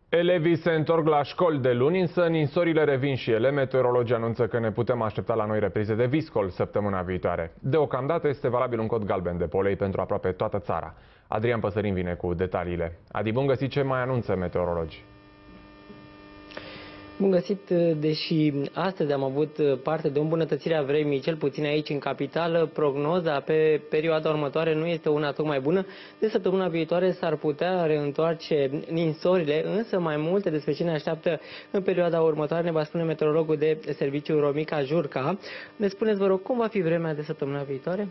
Elevii se întorc la școli de luni, însă ninsorile revin și ele. Meteorologii anunță că ne putem aștepta la noi reprize de viscol săptămâna viitoare. Deocamdată este valabil un cod galben de polei pentru aproape toată țara. Adrian Păsărin vine cu detaliile. Adi, bun găsit, ce mai anunță meteorologii? Bun găsit, deși astăzi am avut parte de o îmbunătățire a vremii, cel puțin aici în capitală, prognoza pe perioada următoare nu este una tocmai bună. De săptămâna viitoare s-ar putea reîntoarce ninsorile, însă mai multe despre ce ne așteaptă în perioada următoare ne va spune meteorologul de serviciu Romica Jurca. Ne spuneți, vă rog, cum va fi vremea de săptămâna viitoare?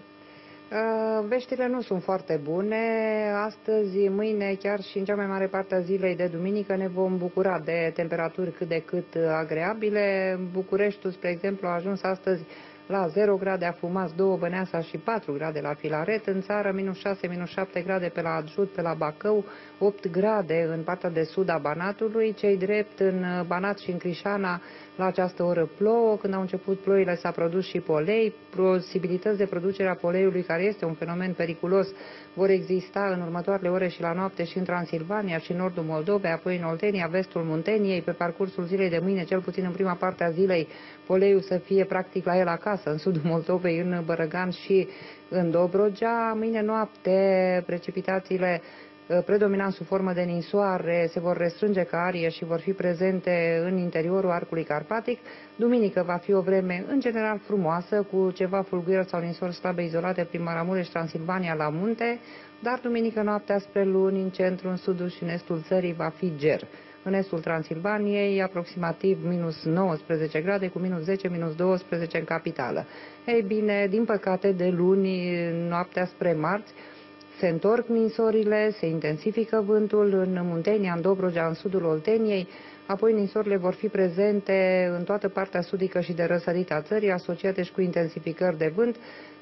Veștile nu sunt foarte bune. Astăzi, mâine, chiar și în cea mai mare parte a zilei de duminică ne vom bucura de temperaturi cât de cât agreabile. Bucureștiul, spre exemplu, a ajuns astăzi la 0 grade afumați, 2 Băneasa și 4 grade la Filaret. În țară, -6, -7 grade pe la Adjut, pe la Bacău, 8 grade în partea de sud a Banatului. Cei drept, în Banat și în Crișana, la această oră plouă. Când au început ploile s-a produs și polei. Posibilități de producere a poleiului, care este un fenomen periculos, vor exista în următoarele ore și la noapte și în Transilvania și în nordul Moldovei, apoi în Oltenia, vestul Munteniei. Pe parcursul zilei de mâine, cel puțin în prima parte a zilei, poleiul să fie practic la el acasă, în sudul Moldovei, în Bărăgan și în Dobrogea. Mâine noapte, precipitațiile predominant sub formă de ninsoare se vor restrânge ca arie și vor fi prezente în interiorul arcului carpatic. Duminică va fi o vreme în general frumoasă, cu ceva fulgurări sau ninsori slabe izolate prin Maramureș, Transilvania la munte, dar duminică noaptea spre luni, în centru, în sudul și în estul țării, va fi ger. În estul Transilvaniei, aproximativ -19 grade, cu -10, -12 în capitală. Ei bine, din păcate, de luni noaptea spre marți, se întorc ninsorile, se intensifică vântul în Muntenia, în Dobrogea, în sudul Olteniei, apoi ninsorile vor fi prezente în toată partea sudică și de răsărit a țării, asociate și cu intensificări de vânt.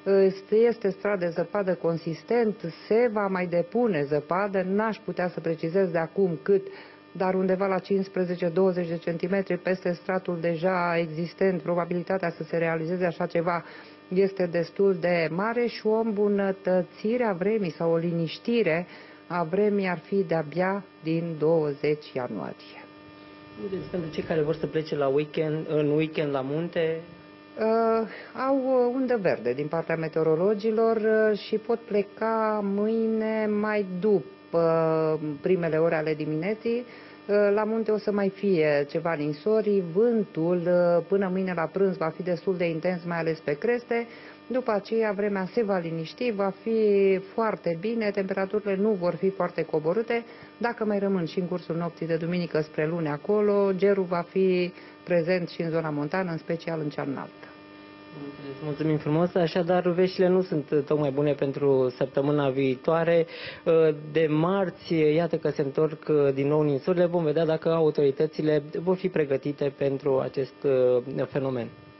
Este strat de zăpadă consistent, se va mai depune zăpadă, n-aș putea să precizez de acum cât, dar undeva la 15-20 de centimetri peste stratul deja existent, probabilitatea să se realizeze așa ceva este destul de mare și o îmbunătățire a vremii sau o liniștire a vremii ar fi de-abia din 20 ianuarie. Deci, pentru cei care vor să plece în weekend la munte? Au undă verde din partea meteorologilor și pot pleca mâine mai după primele ore ale dimineții. La munte o să mai fie ceva ninsori, vântul până mâine la prânz va fi destul de intens, mai ales pe creste. După aceea vremea se va liniști, va fi foarte bine, temperaturile nu vor fi foarte coborâte. Dacă mai rămân și în cursul nopții de duminică spre luni acolo, gerul va fi prezent și în zona montană, în special în cea înaltă. Mulțumim frumos, așadar veștile nu sunt tocmai bune pentru săptămâna viitoare. De marți, iată că se întorc din nou ninsorile, vom vedea dacă autoritățile vor fi pregătite pentru acest fenomen.